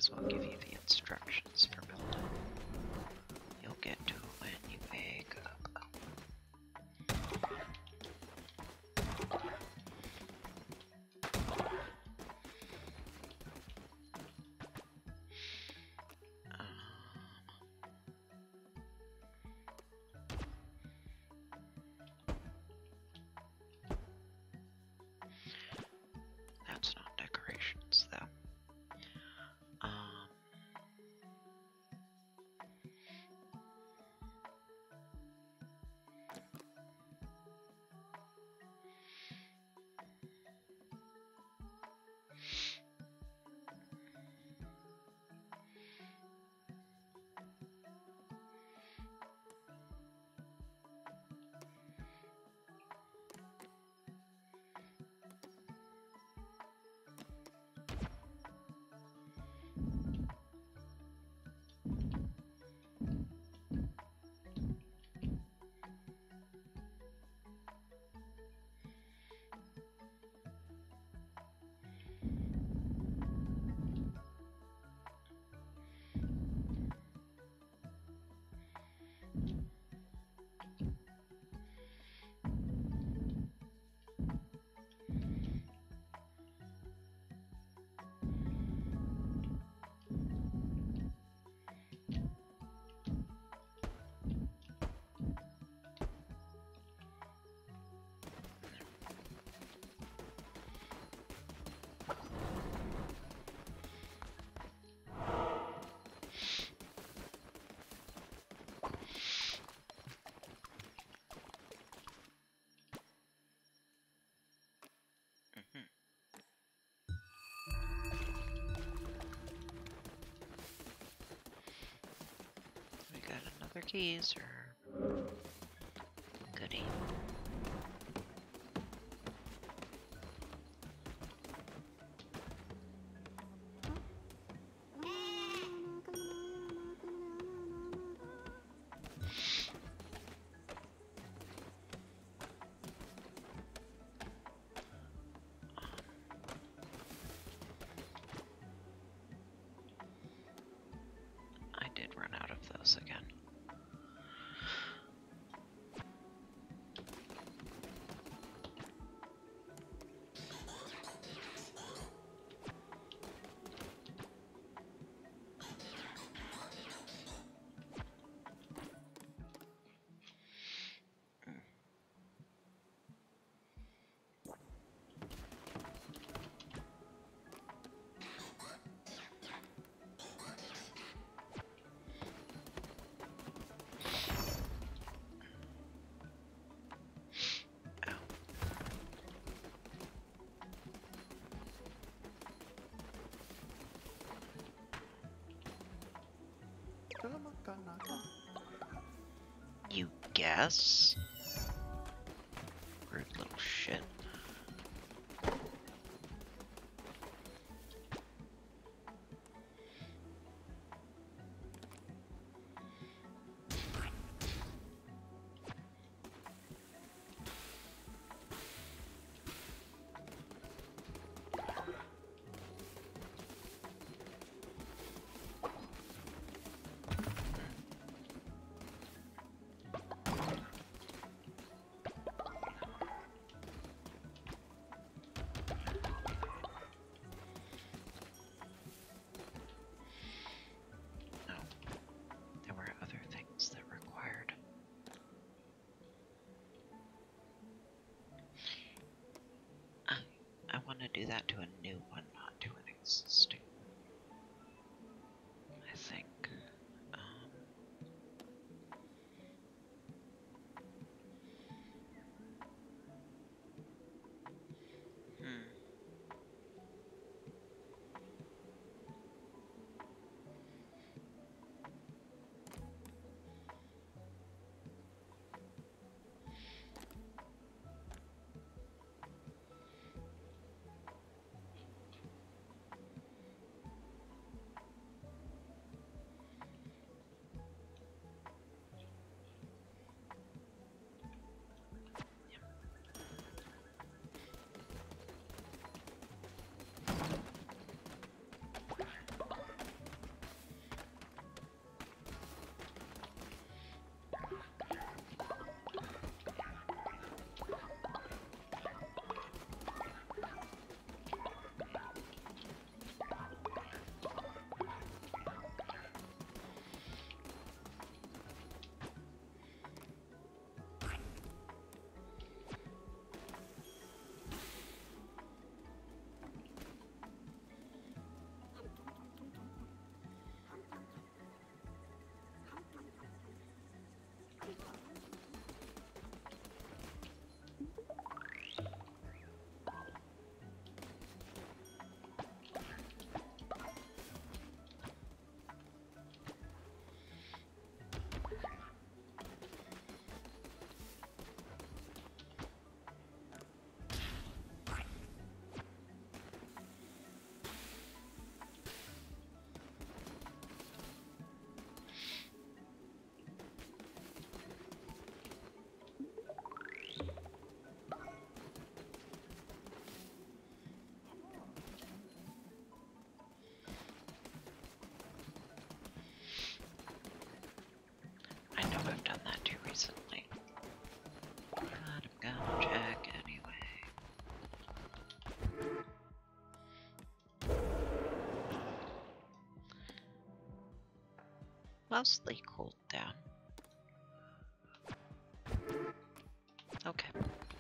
as well give you the instructions for building. You'll get to it when you wake up. That's not decorations, though. We got another keys or goodie. I did run out of those again. You guess? Rude little shit. I want to do that to a new one, not to an existing. I think. mostly cooled down. Okay.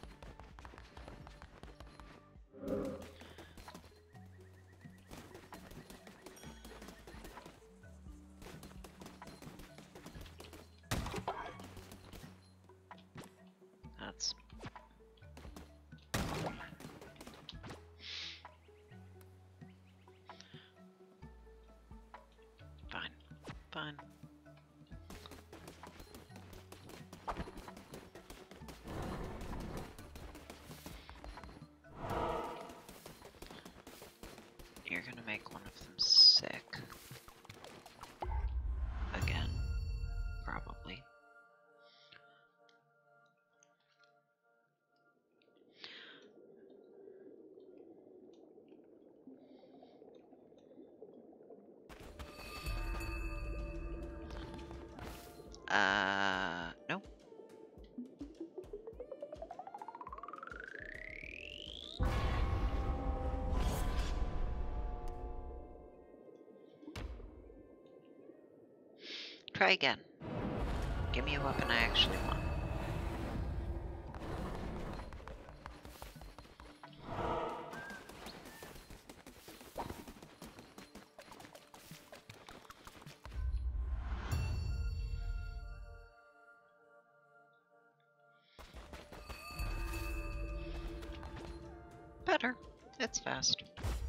That's fine. Fine. You're gonna make one of them sick. Again. Probably. No. Try again. Give me a weapon I actually want. Better. It's fast.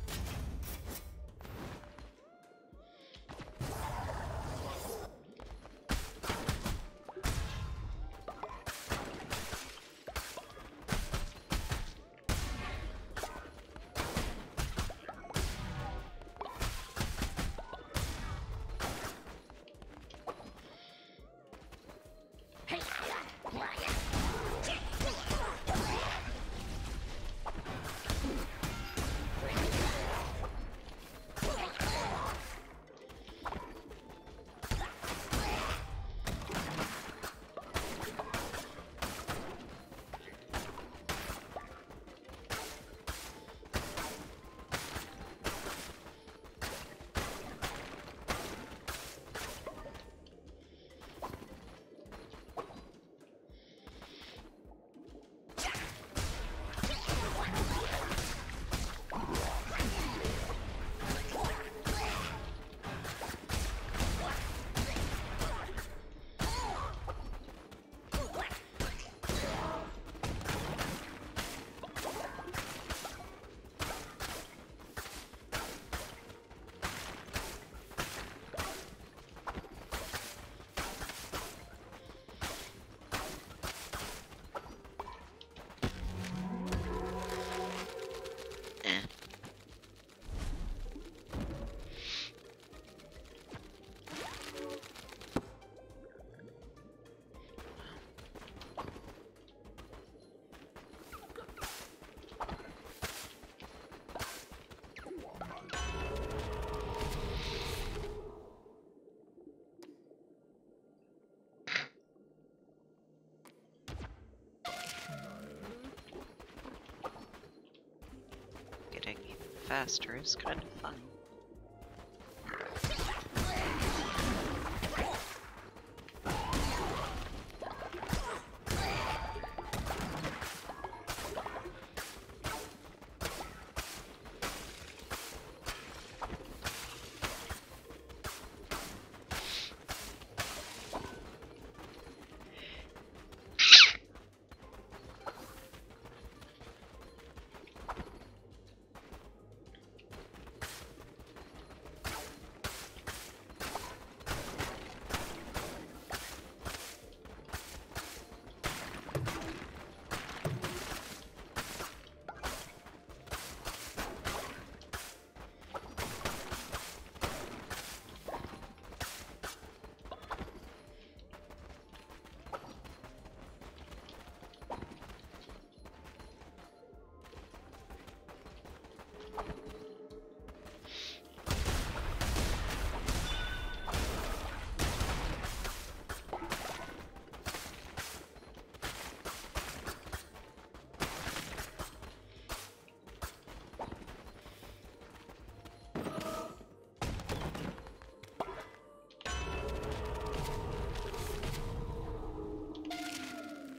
Getting even faster is kind of fun.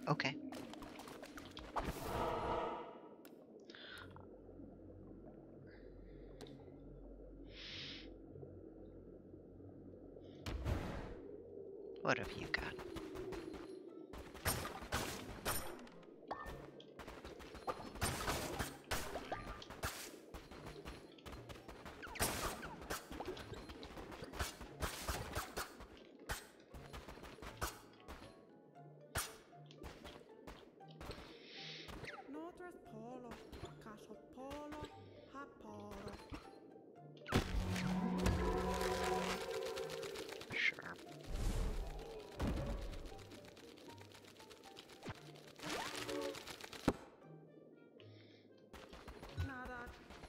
Okay. What have you got? North Polo, Castle Polo, Hot Polo. Sure. Nada.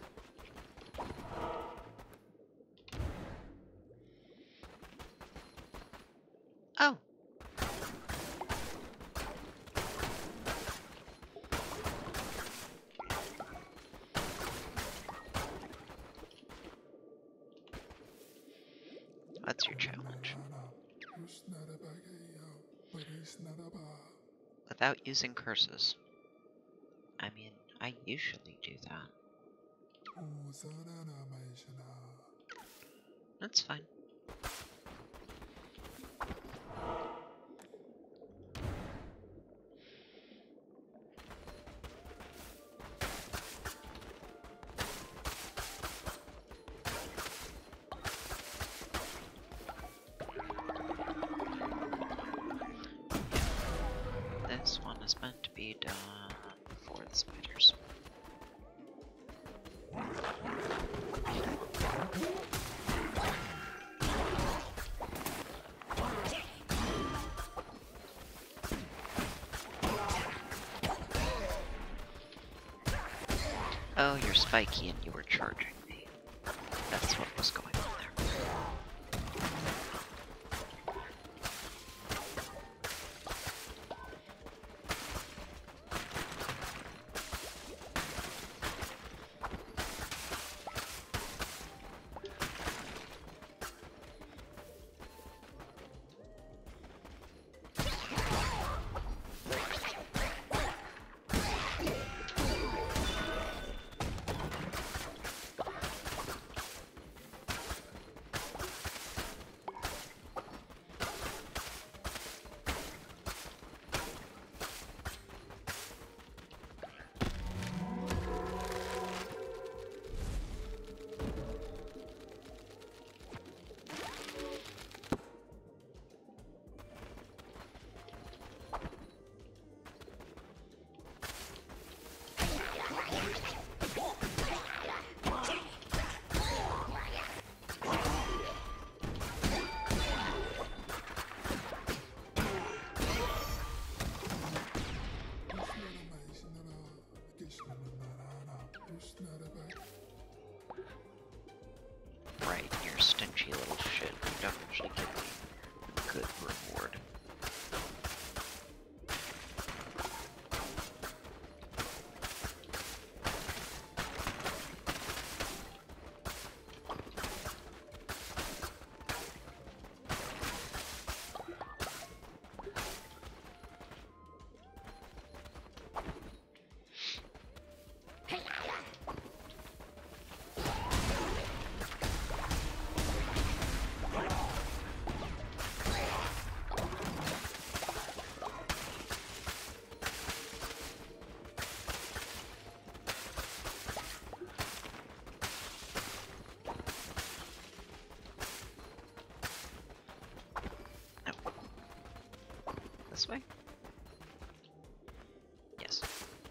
Oh. What's your challenge? Without using curses. I mean, I usually do that. That's fine. This one is meant to be done for the spiders. Oh, you're spiky and you were charging me. That's what was going on there. Right, you're a stingy little shit. You don't usually give me a good reward. This way? Yes.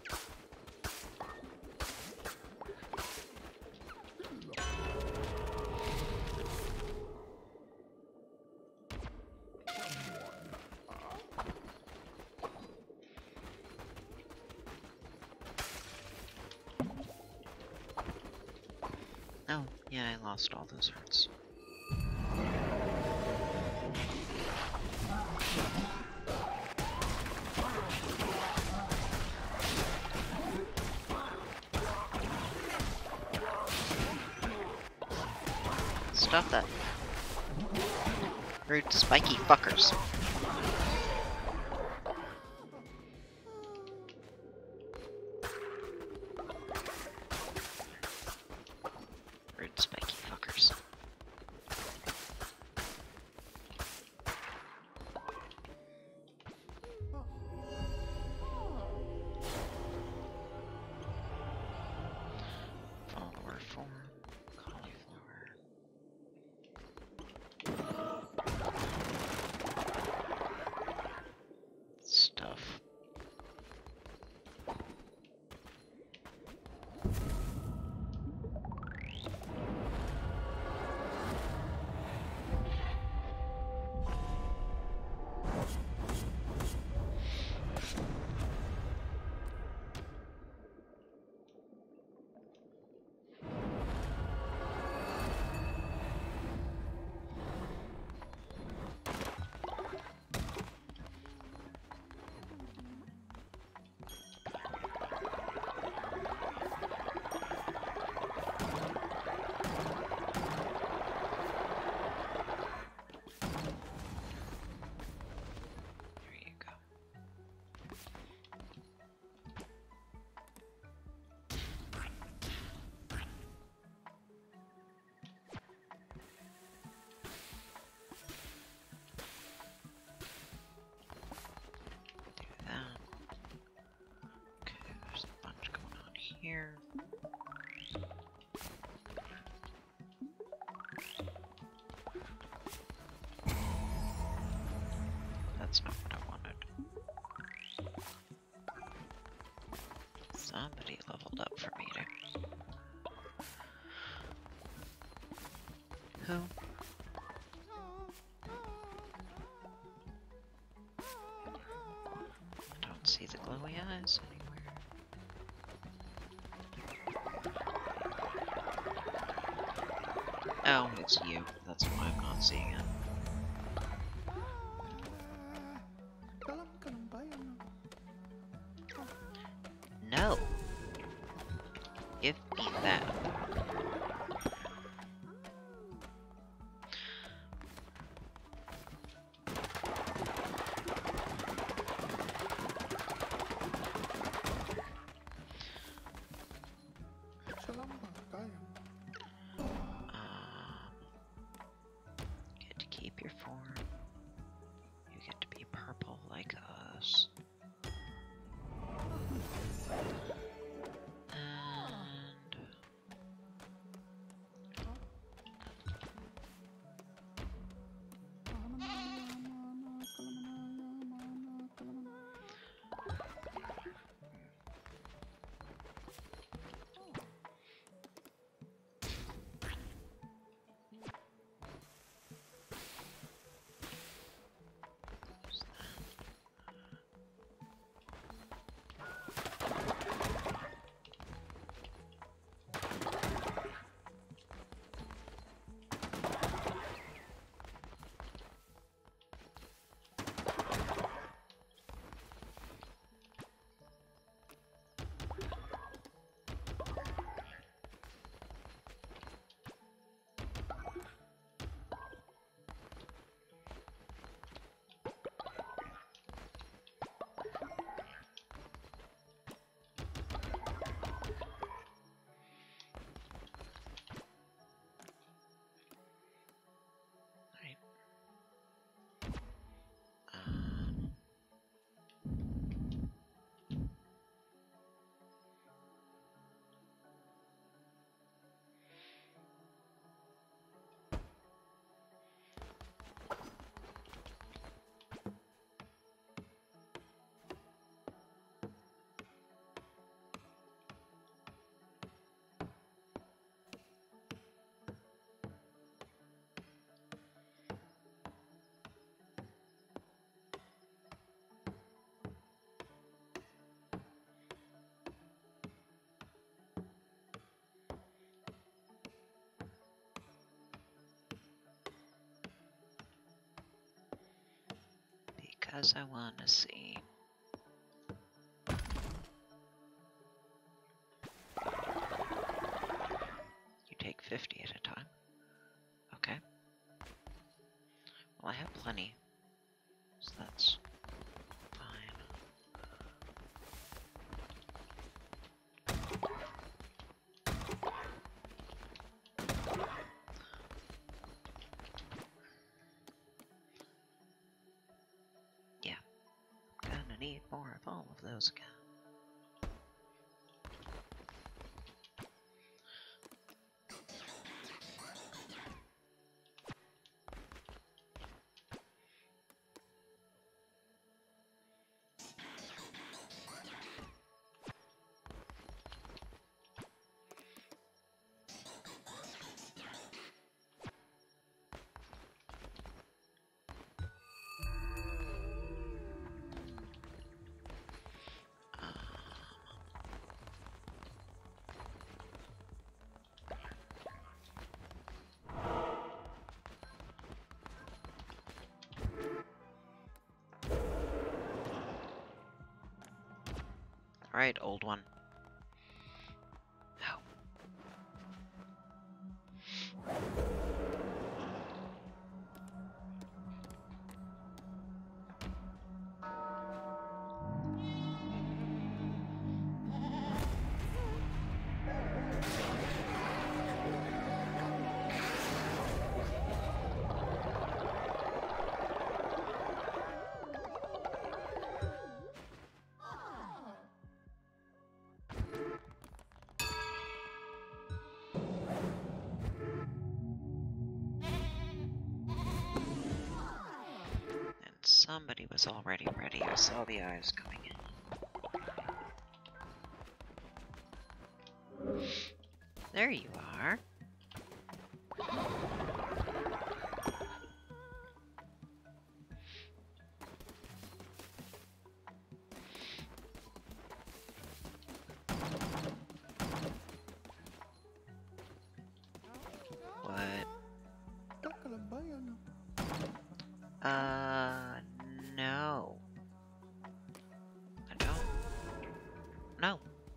Oh, yeah, I lost all those hearts. Stop that. Rude spiky fuckers. here. That's not what I wanted. Somebody leveled up for me to... Who? I don't see the glowy eyes anywhere. Oh, it's you. That's why I'm not seeing it. No! Give me that. Get to keep your form. You get to be purple like us. And... Because I want to see. You take 50 at a time. Okay. Well, I have plenty. So that's fine. Yeah. Gonna need more of all of those again. Alright, old one. Oh. Somebody was already ready. I saw the eyes coming in. There you are. What? No. I don't. No.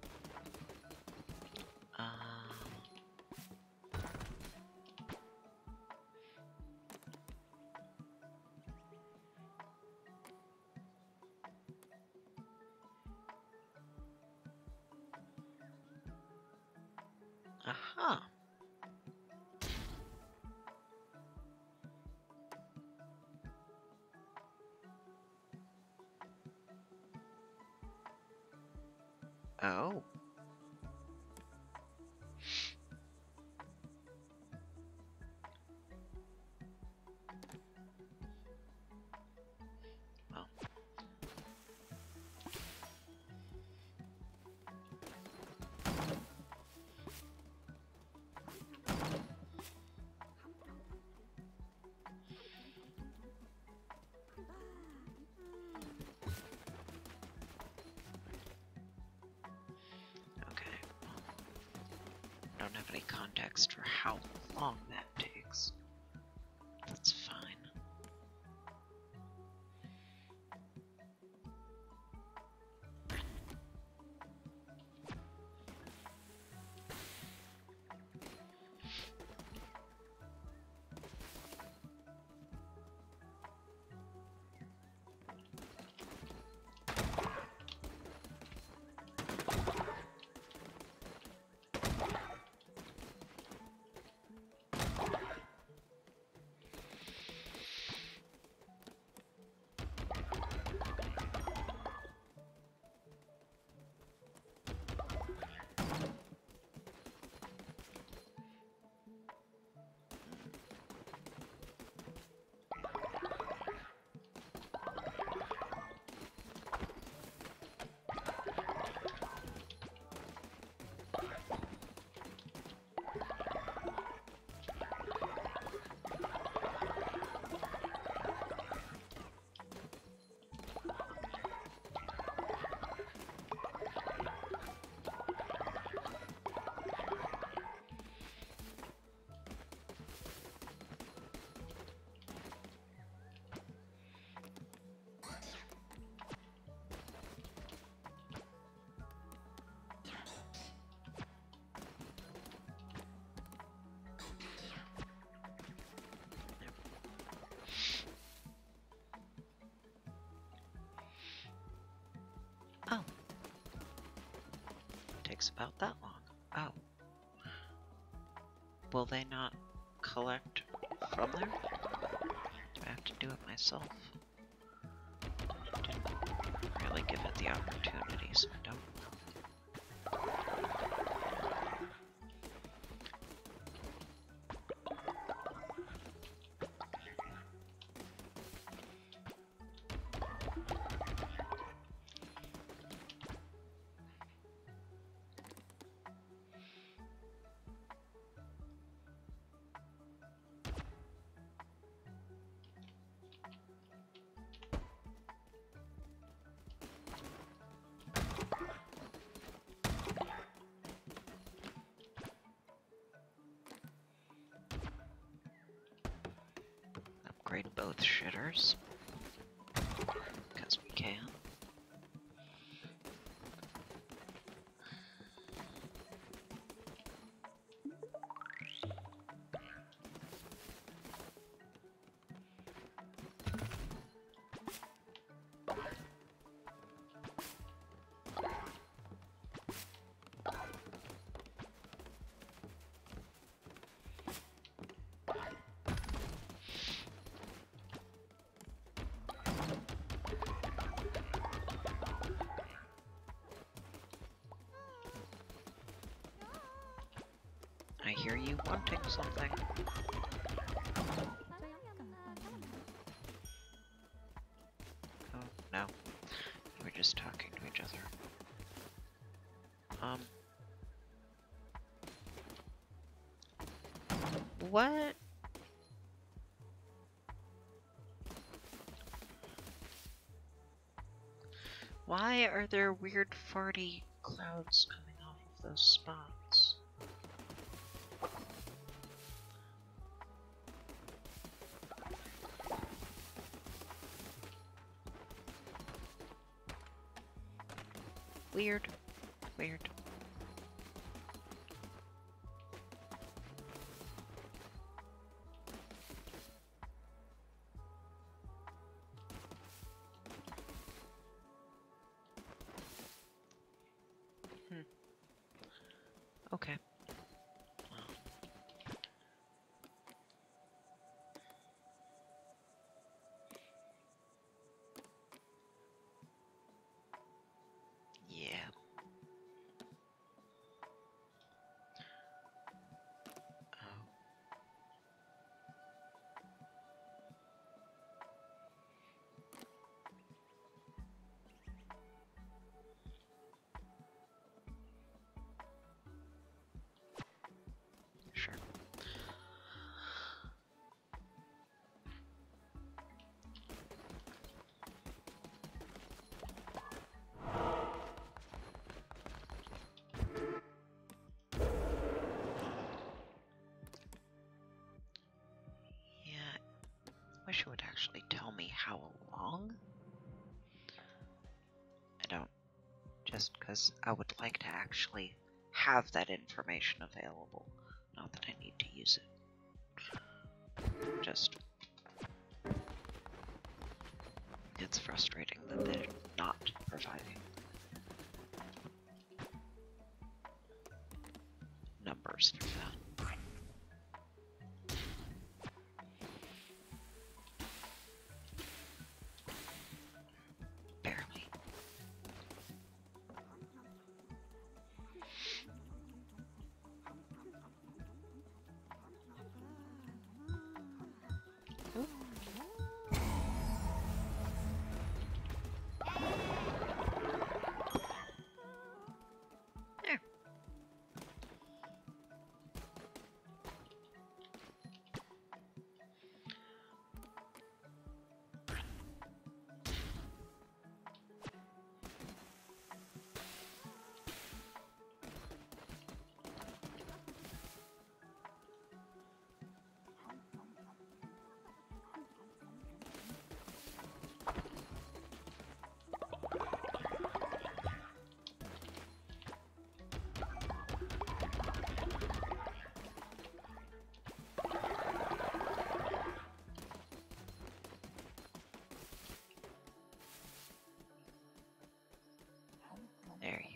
Aha. Oh. Well. Okay. I don't have any context for how long that takes. That's fine. Oh. Takes about that long. Oh. Will they not collect from there? Do I have to do it myself? Didn't really give it the opportunity, so I don't know. Upgrade both shitters. Because we can. I hear you wanting something. just talking to each other. What? Why are there weird farty clouds coming off of those spots? Weird. Weird. Okay. Yeah. Oh. Sure. Yeah, wish it would actually tell me how long. I don't, just because I would like to actually have that information available. Not that I need to use it. Just, it's frustrating that they're not providing numbers for that. Barely. Ooh. There. There you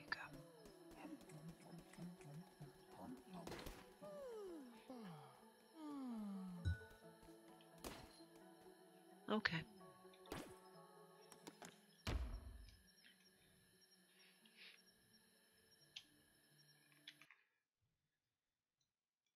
go. Okay.